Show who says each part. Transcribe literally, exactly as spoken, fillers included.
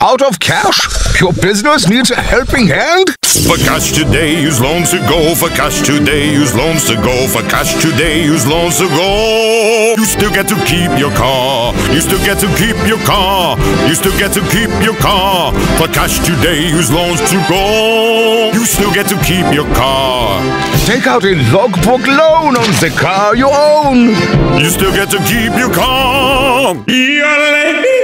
Speaker 1: out of cash? Your business needs a helping hand?
Speaker 2: For cash today, use loans to go. For cash today, use loans to go. For cash today, use loans to go. You still get to keep your car. You still get to keep your car. You still get to keep your car. For cash today, use loans to go. You still get to keep your car.
Speaker 1: Take out a logbook loan on the car you own.
Speaker 2: You still get to keep your car.